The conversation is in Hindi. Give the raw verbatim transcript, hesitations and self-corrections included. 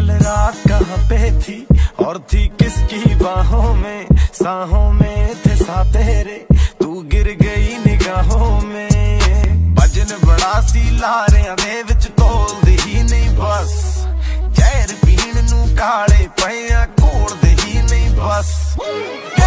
कल रात कहाँ पे थी और थी किसकी बाहों में, साहों में थे सा तेरे, तू गिर गई निगाहों में। भजन बड़ा सी लारियां दे विच घोलदी ही नहीं बस, जहर पीण नू काले पए आ घोलदे ही नहीं बस।